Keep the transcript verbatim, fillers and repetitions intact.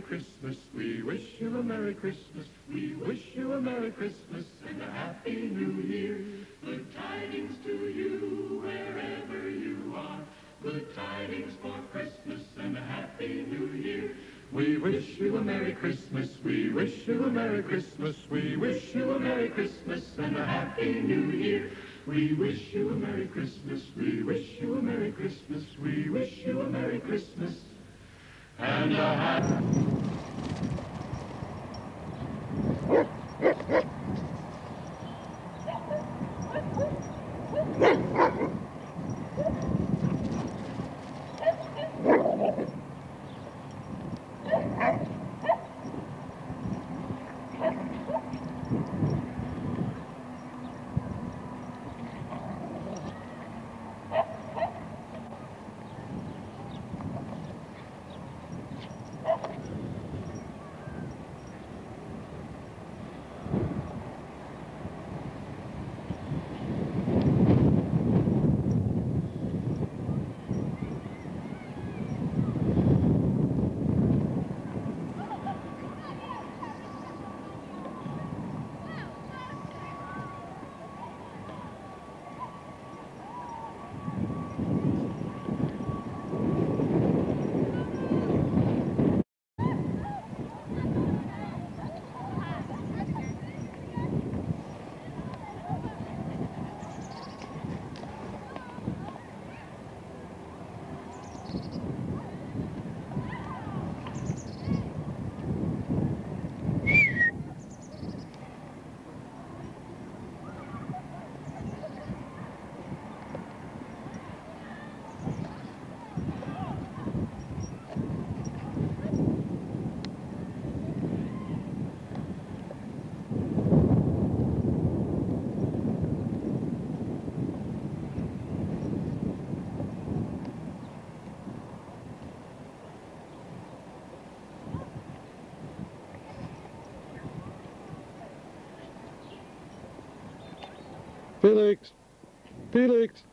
Christmas. We wish you a Merry Christmas. We wish you a Merry Christmas and a Happy New Year. Good tidings to you wherever you are. Good tidings for Christmas and a Happy New Year. We wish you a Merry Christmas. We wish you a Merry Christmas. We wish you a Merry Christmas and a Happy New Year. We wish you a Merry Christmas. We wish you a Merry Christmas. We wish you a Merry Christmas and a Happy... Felix! Felix!